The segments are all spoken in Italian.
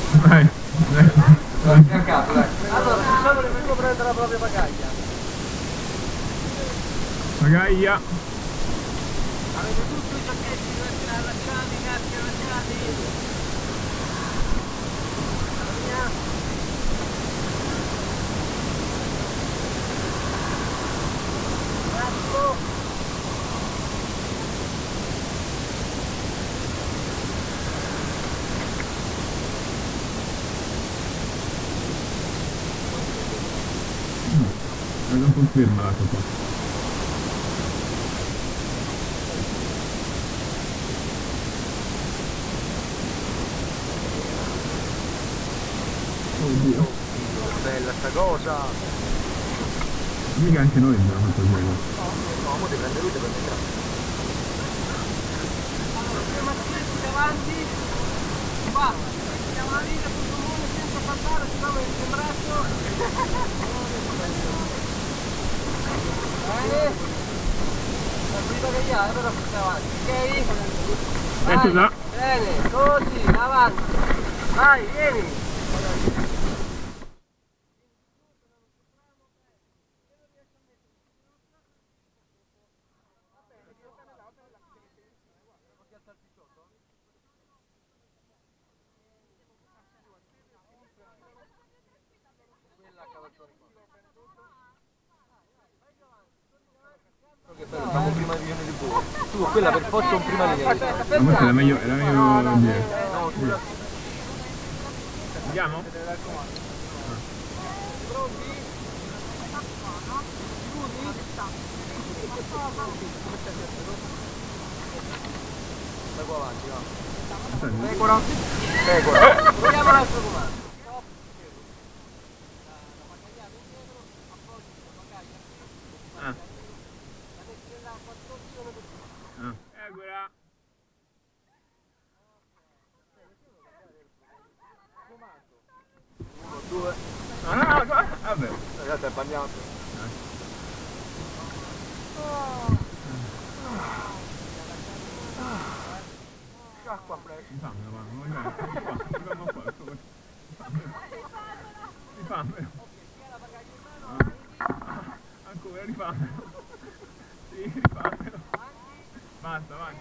Vai. A capo, dai. Allora, diciamo che vengo a prendere la propria pagaglia. Pagaglia. Avete tutti i giacchetti allacciati, i caschi allacciati. Non conferma la cosa. Oddio. Bella sta cosa. Mica anche noi abbiamo fatto quello. No, mo ti prende lui, ti prende te. Allora, tre macchietti davanti. Qua. Siamo la vita sul comune senza parlare, si trova il braccio. Bene. La prima che gli ha, allora più avanti, ok? Adesso da. Bene, così, avanti. Vai, vieni. Facciamo prima linea di buco. Tu quella per forza un prima linea di buco. Ma forse era meglio dietro. Andiamo? Pronti? Da qua avanti, va. Pecora. Pecora. Proviamo l'altro comando. Eccola. Uno, due. No, vabbè. Ragazzi, è bagnato. Sciacqua fresca. Rifammelo. Ancora, rifammelo. Sì, rifammelo. Basta, vai.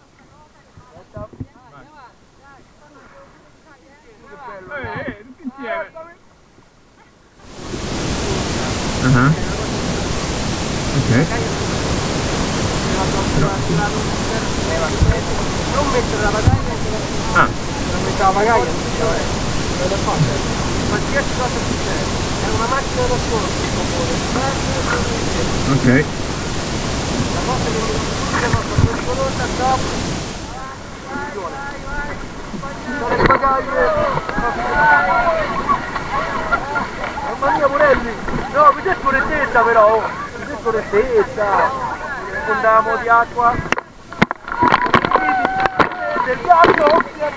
Tutti insieme. Ok. Non mettere la pagaglia non mettere la pagaglia non è facile. Qualsiasi cosa succede è una macchina da solo che compone. Ok. La cosa che mi è molto pericolosa, stop. Sono le pagaglie. Mamma mia Morelli, no, questa è scorrettezza però, questa è scorrettezza. Fondiamo di acqua. Del ghiaccio,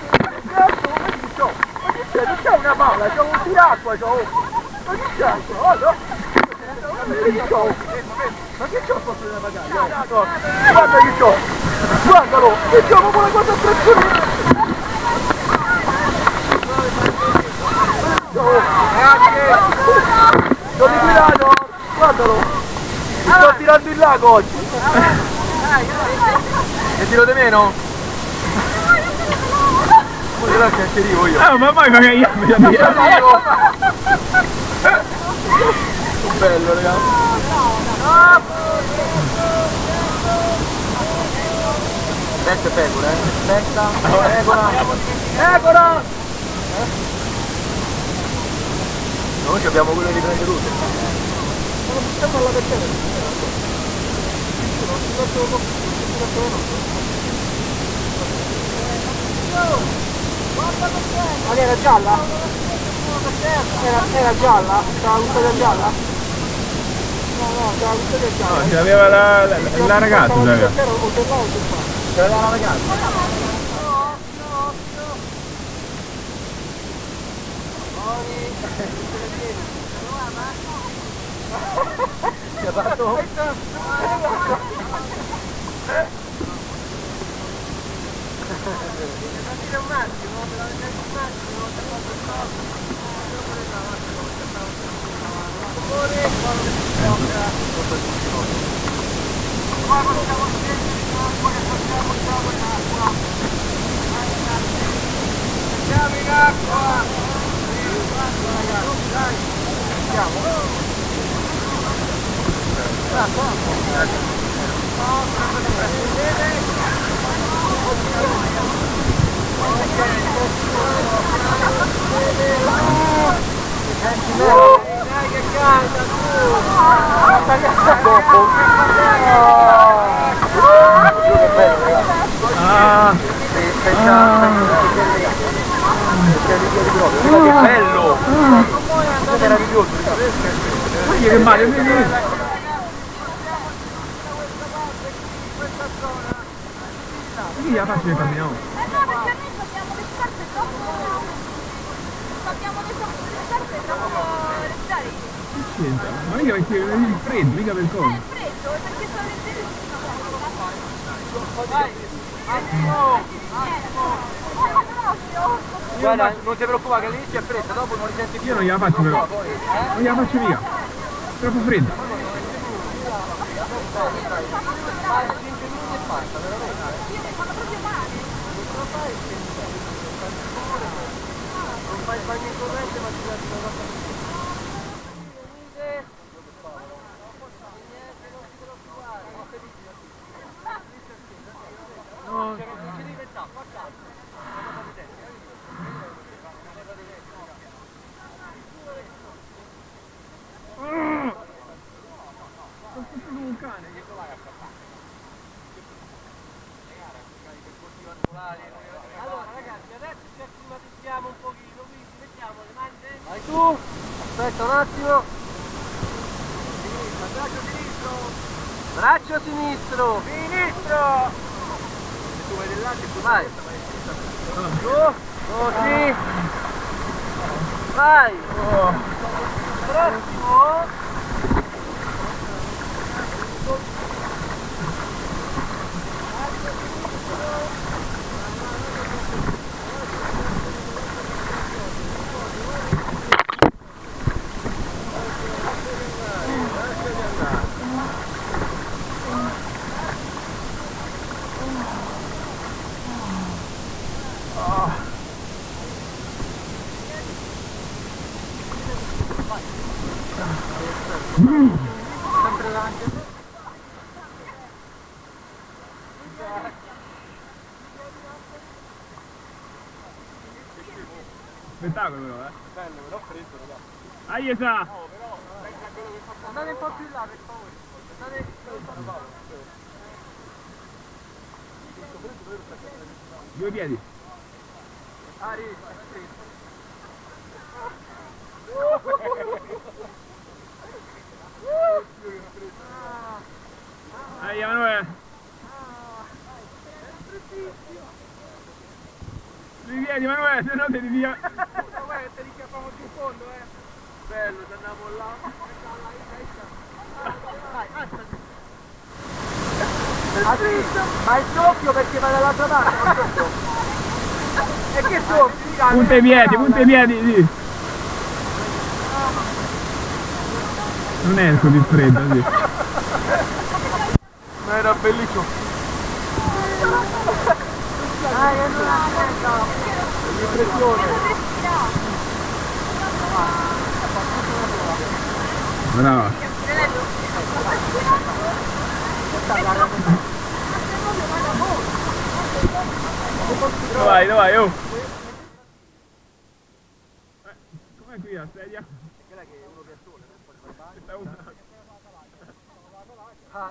ma che c'è? Non c'è una pala, c'ho un tiracqua, ma che c'è? Ma che c'ho posto della pagaglia? Guarda che c'ho, guardalo, che c'ho proprio una cosa impressionante. Sono liquidato, guardalo, mi sto tirando il lago oggi. E tiro di meno? Poi là che anche arrivo io. Ma poi magari io mi Arrivo. Bello ragazzi. Aspetta pecora, aspetta. Pecora. Pecora. Noi abbiamo quello di prendere tutto. Ma non stiamo alla perché? Ma lei era gialla? Era gialla? C'era la custodia gialla? No, c'era la custodia gialla. No, ce l'aveva la ragazza, c'aveva. Ce l'aveva la ragazza? Ti ha fatto? Un attimo, Andiamo in acqua! Dai! Andiamo! Dai che calda che bello! È meraviglioso! Che male, Perché la faccio che camminiamo? No, perché noi abbiamo le scarpe troppo... Abbiamo le scarpe troppo leggere. Che c'entra? Ma mica perché il freddo, mica per cosa. È freddo, è perché sono leggeri. Vai! Guarda, non ti preoccupare che all'inizio è freddo, dopo non risenti più. Io non gliela faccio però. Non gliela faccio mica. Troppo freddo. 5 minuti e basta, veramente. Fanno proprio male. Non fai il bagno in corrente ma ti piace una cosa. Allora ragazzi, adesso ci acclimatizziamo un pochino, quindi mettiamo le mani dentro. Vai tu, aspetta un attimo. Sinistra, braccio sinistro. Braccio sinistro. Sinistro. Tu vai dell'altro e tu vai. Su, così. Vai. Prossimo. Sempre davanti. Spettacolo però, Bello, però freddo, ragazzi. Aiesa! Andate un po' più in là, per favore. Andate Due piedi. Ari, Dai Emanuele. Due piedi Emanuele, se no te li via. guarda che te li chiappiamo giù in fondo, Bello, se andiamo là. Vai, alzati. Ma è doppio perché va dall'altra parte, E che doppio? Punta i piedi, sì. Non è così freddo, sì. Ma era bellissimo. Dai, che non aspetta. L'impressione. Brava. Dove vai, oh? Com'è qui la sedia? Quella che è uno per sole, Questa è una. Ah.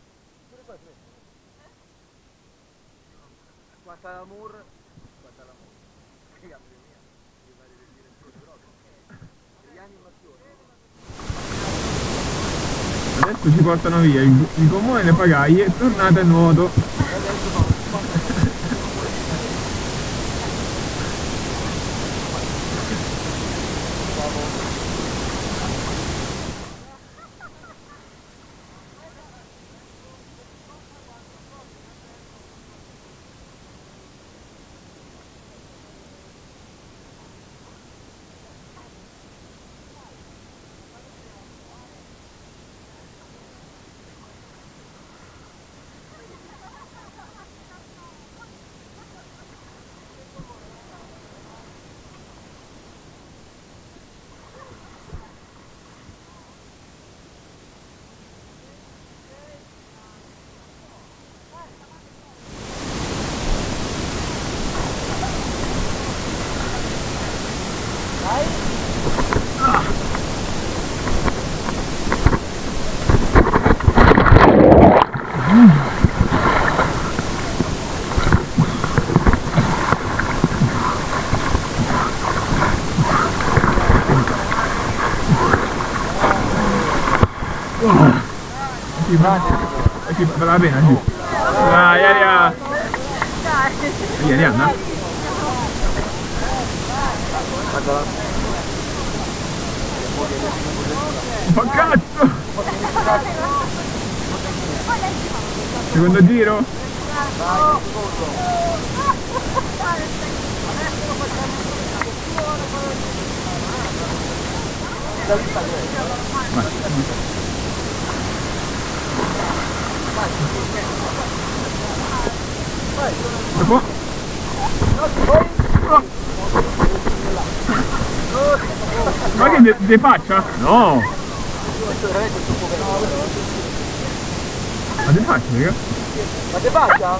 Guarda l'amor. Adesso ci portano via il comune le pagaie, tornate a nuoto. vale la pena, giù. Dai, Aria. Via, Arianna. Ma cazzo! Secondo giro? Dopo? Ma che de faccia? No! Ma de faccia, raga? Ma te faccia?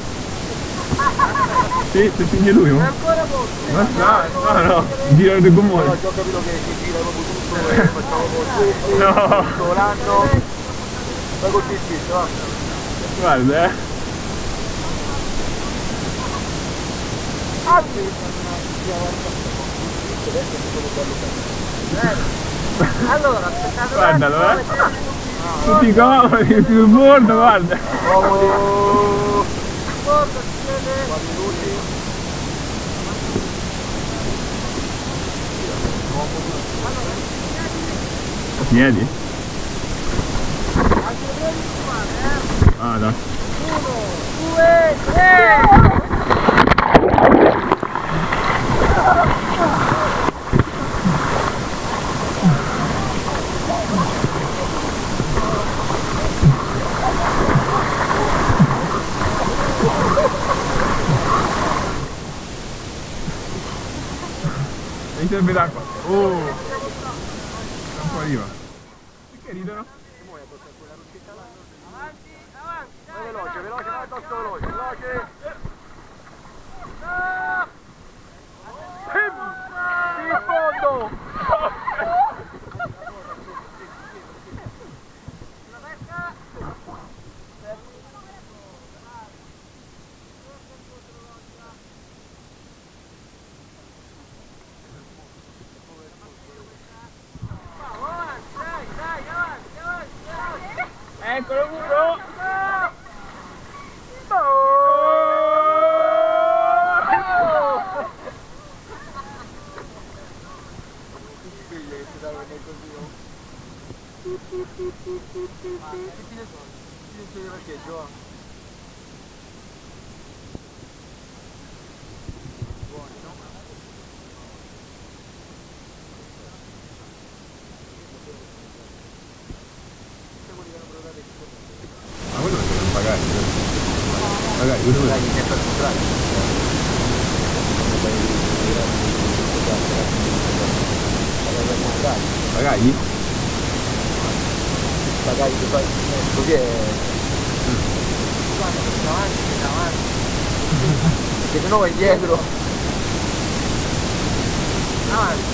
Sì, se segni lui, È no? ancora molto. No, girano dei gommoni. No, ho capito che gira proprio tutto e facciamo così. No! Tutto l'anno. Fai così scritto, va. Guarda, Allora, aspettate. guardalo, tutti comodi, sul bordo, guarda. Oh! Bordo, si vede. 4 minuti. Piedi? Ah, no. 1, 2, 3. Mi serve d'acqua. Oh! Un po' arriva. Perché ridono? Avanti, avanti. Veloce, veloce, vai addosso veloce, veloce. No! In fondo! Eccolo uno! Ma quello lo devono pagare. Magari, quello lo paghi? Magari ti fai così è... davanti. Che se no vai indietro. Avanti.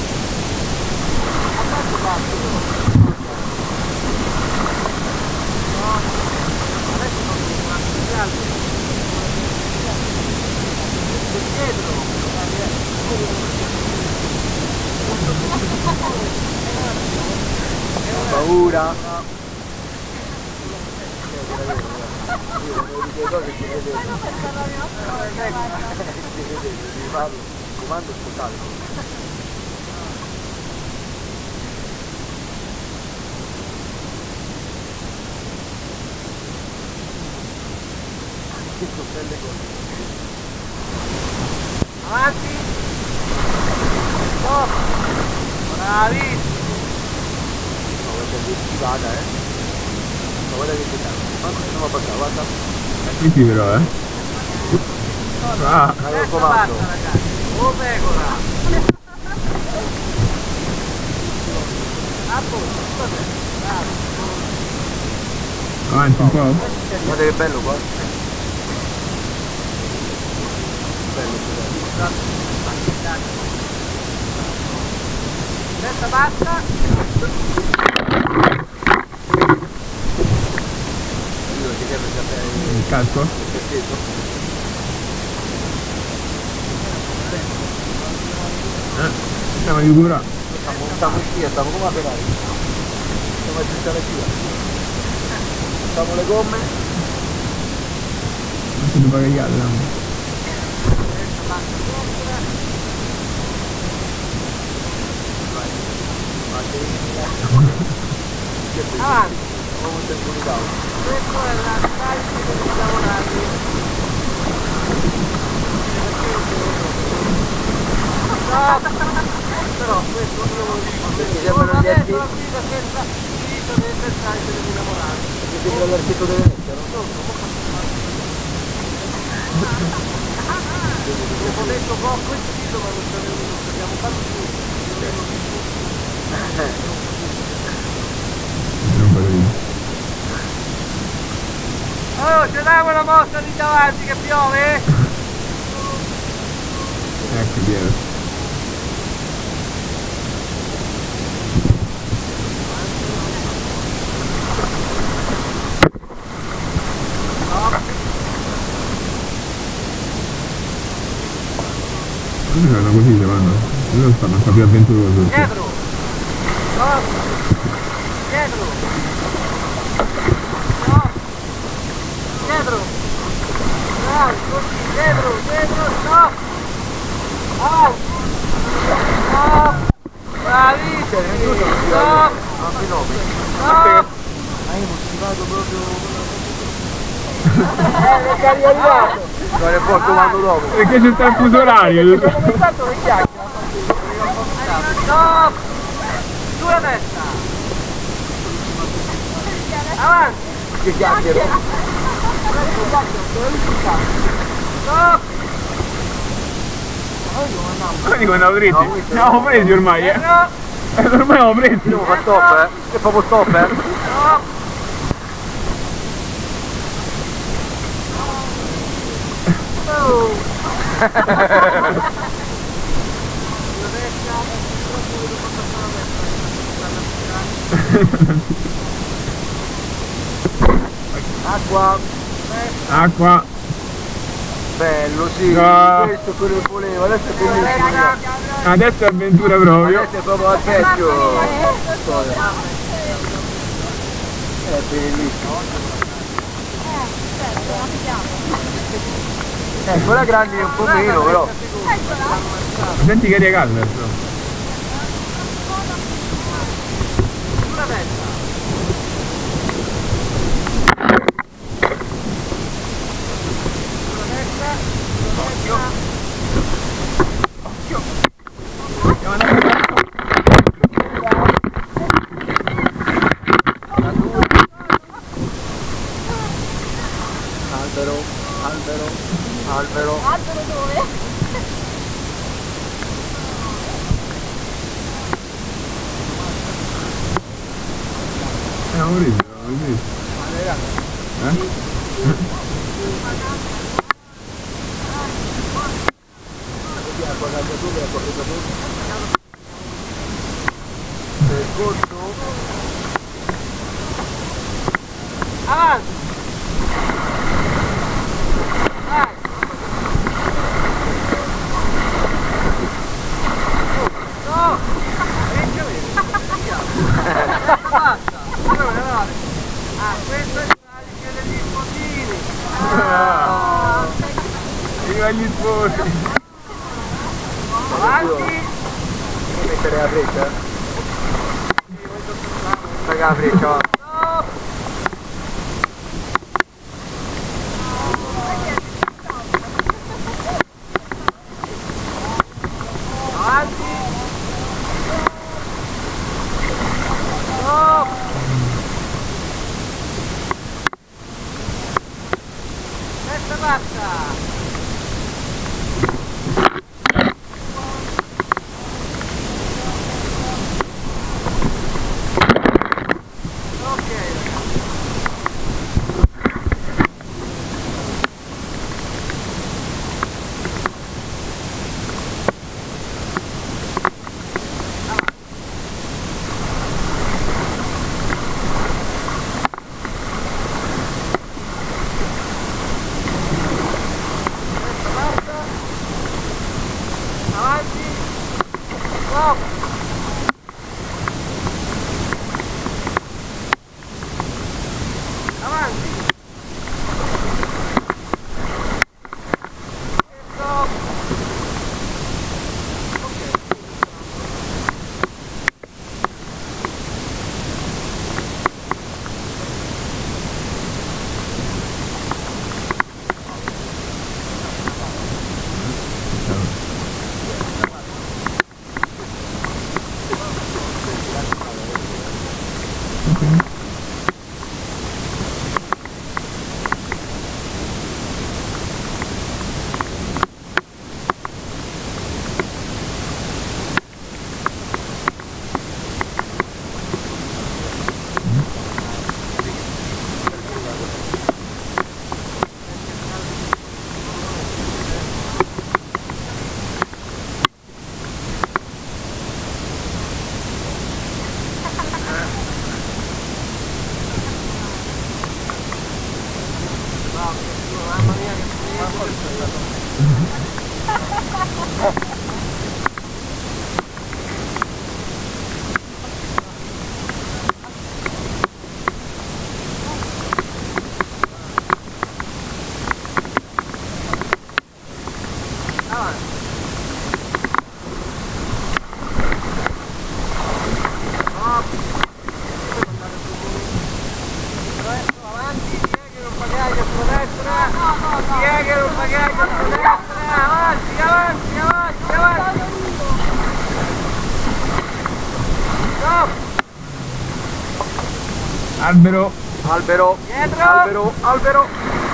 Paura. Comando totale. Avanti. Stop. Bravi. Vada, ma guarda che manco se non va a passare, guarda. Sì, però, Ah! Avevo comando. Oh pecora. Avanti un po'. Guarda che bello qua. Bello, Testa bassa. Il casco? Siamo di cura. Stiamo qui, stiamo come a Ferrari. Stiamo a giustare qui. Facciamo le gomme. Non si deve pagare là. Avanti! Questo è la carica che devi lavorare. No! Però questo io lo dico. Mi sembra adesso la guida senza dito dentro il carico che devi lavorare. Mi sembra l'architetto deve mettere, no? Ho detto poco il dito ma non abbiamo fatto tutto. Oh, ce l'hai una mossa lì davanti che piove? Ecco Piero. Non fanno così se vanno. Loro stanno un po' più avventuroso. Dietro! No! Dietro! No! Dietro! No! Così! Dietro! Dietro! No! Oh! No! Bravissimi! No! No! Io non ci vado proprio... perché è arrivato! Non è poi comando dopo! Perché c'è sta il fuso orario! Non è stato le chiacchiere! Stop! Sulla destra! Avanti! Che chiacchiere! Stop! Ma dico andiamo dritti! Siamo presi ormai, eh! Ormai siamo presi! Devo fare stop, eh! È proprio stop, eh! Stop! Oh! Acqua! Acqua! Bello, sì! No. Questo è quello che volevo, adesso è bellissimo! Adesso è avventura proprio! Adesso è proprio al vecchio! È bellissimo! Quella grande è un po' meno, però! Senti che aria calda adesso! Sulla destra! Sulla destra! Occhio! Occhio! Albero! Albero! Albero! Albero dove? Siamo presi, Eh? Avanti! Vai! No! Basta! Ah, questo è il carico degli spodini! Viva gli sposi! Avanti! Devi mettere la freccia? Raga, la freccia, va. Stop! Avanti! Stop! Testa bassa! Ok, Mamma mia che avanti, pieghe un bagaglio sulla destra, pieghe un bagaglio sulla destra, avanti, avanti, avanti, avanti. Stop! Albero. Albero. Dietro! Albero. Albero.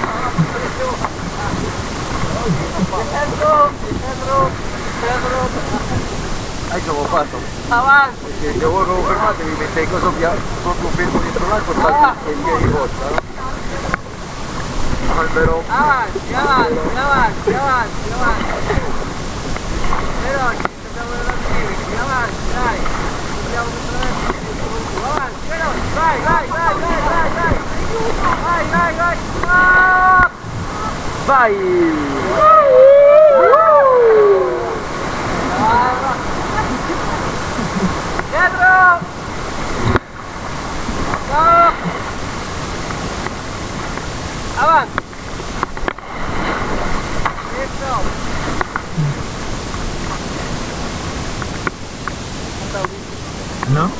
Dietro! Dietro! Dietro! Ecco come ho fatto. Avanti! Perché io volevo fermate mi mette il coso sotto fermo dietro l'altro e il piede di porta, no? Albero. Avanti, avanti, avanti, avanti, avanti. Però ci dobbiamo relativi, avanti, dai. Dobbiamo avanti, veloci, vai, vai, vai, vai, vai, vai. Vai, vai, vai. Stop! Vai! Dietro! Stop! Avanti! E stop! No?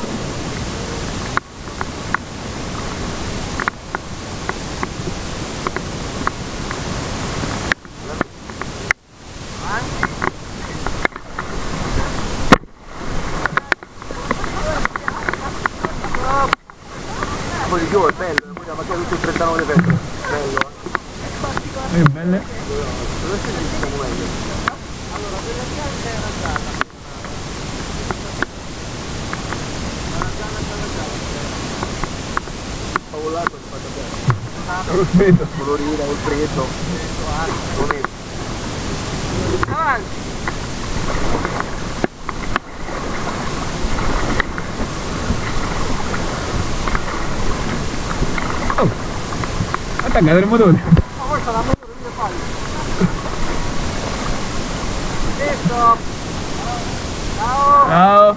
Avanti! Stop! Un po' di più è bello, ma che tutto il 39 petro. Bello, Belle. Adesso ci stiamo meglio. Allora, quella bianca è una gialla. Stavo là, sono fatto bene. Lo vedo. Colorina, il freddo. Bonito. Avanti! Attaccate il motore. Ma forse la motore non fa. Stop! Ciao! Ciao.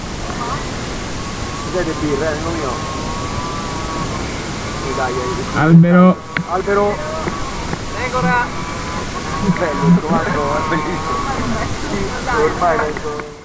Siete birra, non mio. Sì, dai, Albero. Albero. Pecora! Bello, trovato, è bellissimo. Ormai penso...